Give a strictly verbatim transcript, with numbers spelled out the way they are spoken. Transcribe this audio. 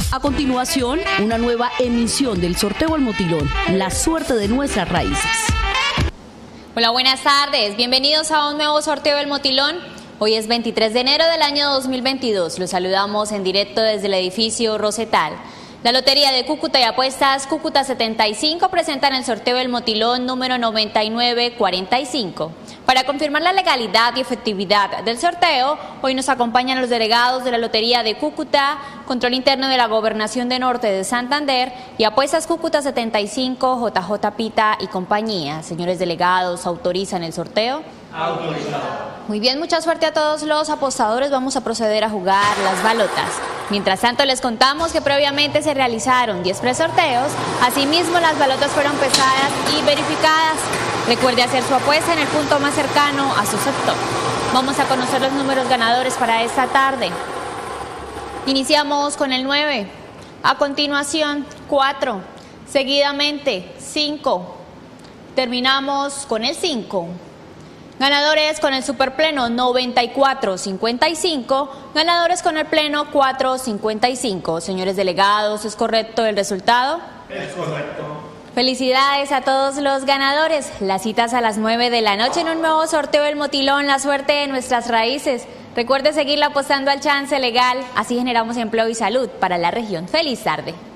A continuación, una nueva emisión del sorteo El Motilón, la suerte de nuestras raíces. Hola, buenas tardes. Bienvenidos a un nuevo sorteo del Motilón. Hoy es veintitrés de enero del año dos mil veintidós. Los saludamos en directo desde el edificio Rosetal. La Lotería de Cúcuta y Apuestas Cúcuta setenta y cinco presentan el sorteo del Motilón número noventa y nueve cuarenta y cinco. Para confirmar la legalidad y efectividad del sorteo, hoy nos acompañan los delegados de la Lotería de Cúcuta, Control Interno de la Gobernación de Norte de Santander y Apuestas Cúcuta setenta y cinco, J J Pita y compañía. Señores delegados, ¿autorizan el sorteo? Autorizado. Muy bien, mucha suerte a todos los apostadores. Vamos a proceder a jugar las balotas. Mientras tanto, les contamos que previamente se realizaron diez presorteos. Asimismo, las balotas fueron pesadas y verificadas. Recuerde hacer su apuesta en el punto más cercano a su sector. Vamos a conocer los números ganadores para esta tarde. Iniciamos con el nueve. A continuación, cuatro. Seguidamente, cinco. Terminamos con el cinco. Ganadores con el superpleno noventa y cuatro cincuenta y cinco, ganadores con el pleno cuatro cincuenta y cinco. Señores delegados, ¿es correcto el resultado? Es correcto. Felicidades a todos los ganadores. Las citas a las nueve de la noche en un nuevo sorteo del Motilón, la suerte de nuestras raíces. Recuerde seguirla apostando al chance legal, así generamos empleo y salud para la región. Feliz tarde.